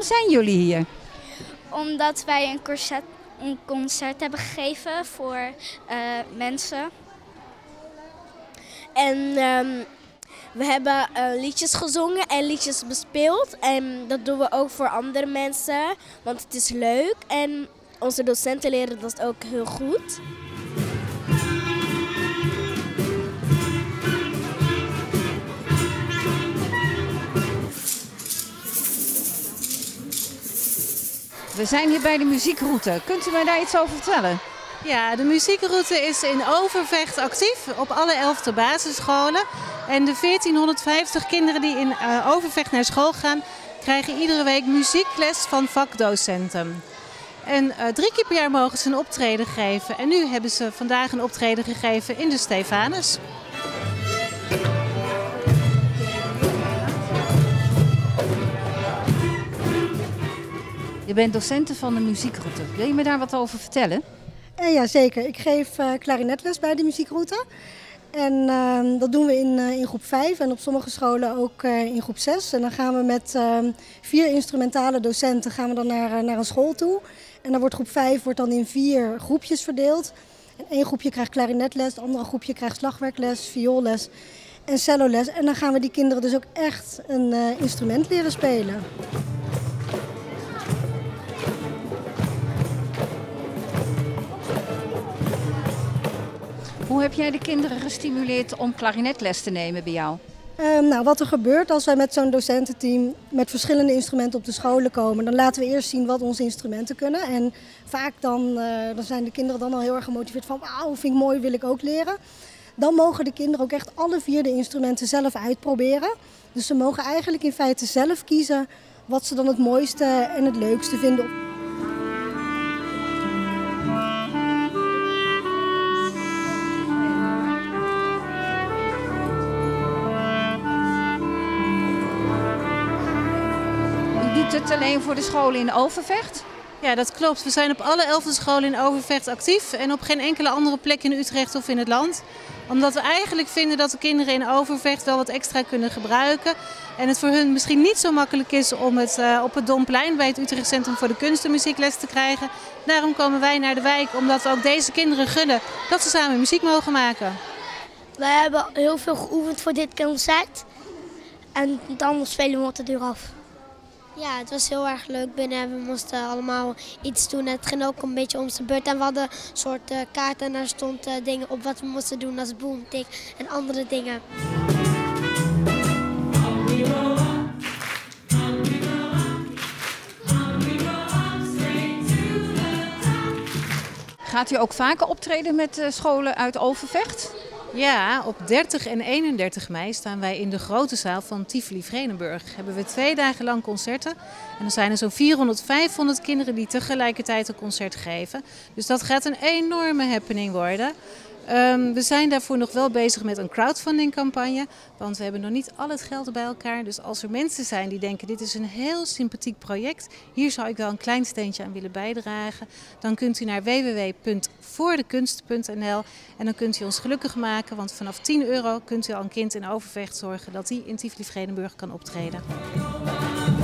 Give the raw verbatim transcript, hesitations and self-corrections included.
Waarom zijn jullie hier? Omdat wij een concert, een concert hebben gegeven voor uh, mensen. En um, we hebben uh, liedjes gezongen en liedjes bespeeld. En dat doen we ook voor andere mensen, want het is leuk. En onze docenten leren dat ook heel goed. We zijn hier bij de muziekroute. Kunt u mij daar iets over vertellen? Ja, de muziekroute is in Overvecht actief op alle elfde basisscholen. En de veertienhonderdvijftig kinderen die in uh, Overvecht naar school gaan, krijgen iedere week muziekles van vakdocenten. En uh, drie keer per jaar mogen ze een optreden geven. En nu hebben ze vandaag een optreden gegeven in de Stefanus. Je bent docenten van de muziekroute. Wil je me daar wat over vertellen? Eh, ja, zeker. Ik geef uh, klarinetles bij de muziekroute. En uh, dat doen we in, uh, in groep vijf en op sommige scholen ook uh, in groep zes. En dan gaan we met uh, vier instrumentale docenten gaan we dan naar, uh, naar een school toe. En dan wordt groep vijf wordt dan in vier groepjes verdeeld. En één groepje krijgt klarinetles, het andere groepje krijgt slagwerkles, vioolles en celloles. En dan gaan we die kinderen dus ook echt een uh, instrument leren spelen. Hoe heb jij de kinderen gestimuleerd om klarinetles te nemen bij jou? Uh, nou, wat er gebeurt als wij met zo'n docententeam met verschillende instrumenten op de scholen komen, dan laten we eerst zien wat onze instrumenten kunnen. En vaak dan, uh, dan zijn de kinderen dan al heel erg gemotiveerd van wauw, vind ik mooi, wil ik ook leren. Dan mogen de kinderen ook echt alle vier de instrumenten zelf uitproberen. Dus ze mogen eigenlijk in feite zelf kiezen wat ze dan het mooiste en het leukste vinden. Het alleen voor de scholen in Overvecht? Ja, dat klopt. We zijn op alle elfde scholen in Overvecht actief en op geen enkele andere plek in Utrecht of in het land. Omdat we eigenlijk vinden dat de kinderen in Overvecht wel wat extra kunnen gebruiken. En het voor hun misschien niet zo makkelijk is om het uh, op het Domplein bij het Utrecht Centrum voor de Kunst en Muziekles te krijgen. Daarom komen wij naar de wijk, omdat we ook deze kinderen gunnen dat ze samen muziek mogen maken. Wij hebben heel veel geoefend voor dit concert. En dan spelen we het er af. Ja, het was heel erg leuk binnen. We moesten allemaal iets doen. Het ging ook een beetje om zijn beurt. En we hadden een soort uh, kaarten en daar stond uh, dingen op wat we moesten doen als boom, tik en andere dingen. Gaat u ook vaker optreden met uh, scholen uit Overvecht? Ja, op dertig en eenendertig mei staan wij in de grote zaal van Tivoli Vredenburg. Hebben we twee dagen lang concerten. En dan zijn er zo'n vierhonderd, vijfhonderd kinderen die tegelijkertijd een concert geven. Dus dat gaat een enorme happening worden. Um, we zijn daarvoor nog wel bezig met een crowdfundingcampagne. Want we hebben nog niet al het geld bij elkaar. Dus als er mensen zijn die denken dit is een heel sympathiek project. Hier zou ik wel een klein steentje aan willen bijdragen. Dan kunt u naar w w w punt voordekunst punt n l en dan kunt u ons gelukkig maken. Want vanaf tien euro kunt u al een kind in Overvecht zorgen dat hij in Tivoli Vredenburg kan optreden.